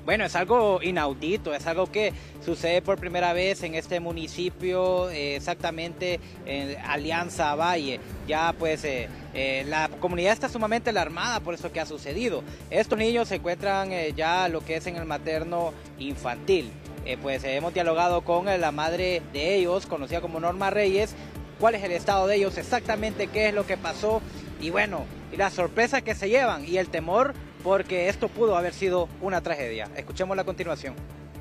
Bueno, es algo inaudito, es algo que sucede por primera vez en este municipio, exactamente en Alianza Valle. Ya pues la comunidad está sumamente alarmada por eso que ha sucedido. Estos niños se encuentran ya lo que es en el materno infantil. Pues hemos dialogado con la madre de ellos, conocida como Norma Reyes, cuál es el estado de ellos, exactamente qué es lo que pasó y bueno, y la sorpresa que se llevan y el temor porque esto pudo haber sido una tragedia. Escuchémosla a continuación.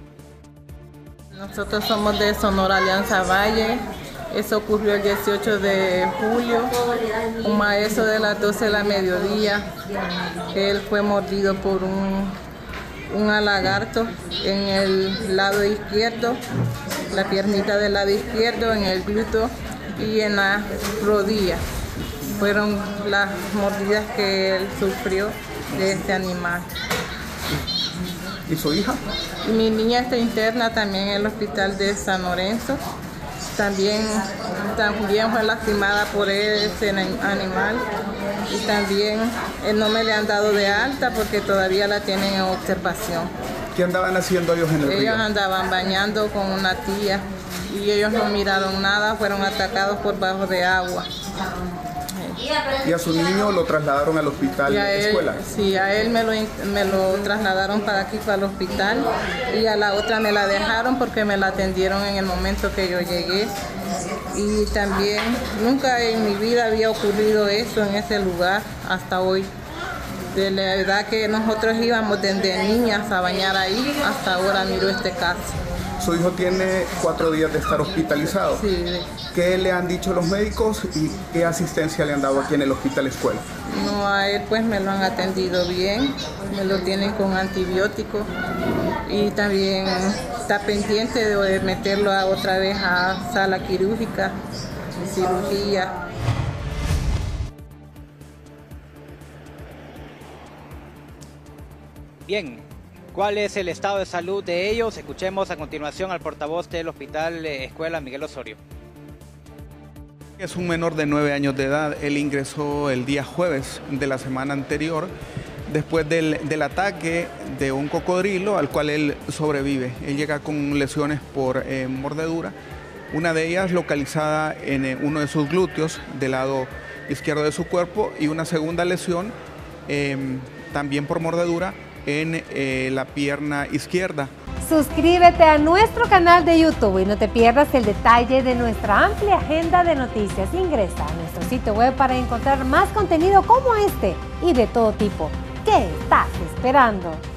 Nosotros somos de Sonora Alianza Valle. Eso ocurrió el 18 de julio, un maestro de las 12 de la mediodía. Él fue mordido por un lagarto en el lado izquierdo, la piernita del lado izquierdo, en el glúteo y en la rodilla. Fueron las mordidas que él sufrió de este animal. ¿Y su hija? Mi niña está interna también en el hospital de San Lorenzo. También fue lastimada por ese animal y también no me le han dado de alta porque todavía la tienen en observación. ¿Qué andaban haciendo ellos en el río? Ellos andaban bañando con una tía y ellos no miraron nada, fueron atacados por bajo de agua. ¿Y a su niño lo trasladaron al hospital escuela? Sí, a él me lo trasladaron para aquí, para el hospital, y a la otra me la dejaron porque me la atendieron en el momento que yo llegué. Y también nunca en mi vida había ocurrido eso en ese lugar hasta hoy. De la edad que nosotros íbamos desde niñas a bañar ahí, hasta ahora miro este caso. Su hijo tiene 4 días de estar hospitalizado. Sí. ¿Qué le han dicho los médicos y qué asistencia le han dado aquí en el hospital escuela? No, a él pues me lo han atendido bien, me lo tienen con antibióticos y también está pendiente de meterlo otra vez a sala quirúrgica, cirugía. Bien. ¿Cuál es el estado de salud de ellos? Escuchemos a continuación al portavoz del Hospital Escuela, Miguel Osorio. Es un menor de 9 años de edad. Él ingresó el día jueves de la semana anterior después del ataque de un cocodrilo al cual él sobrevive. Él llega con lesiones por mordedura, una de ellas localizada en uno de sus glúteos del lado izquierdo de su cuerpo y una segunda lesión también por mordedura en la pierna izquierda. Suscríbete a nuestro canal de YouTube y no te pierdas el detalle de nuestra amplia agenda de noticias. Ingresa a nuestro sitio web para encontrar más contenido como este y de todo tipo. ¿Qué estás esperando?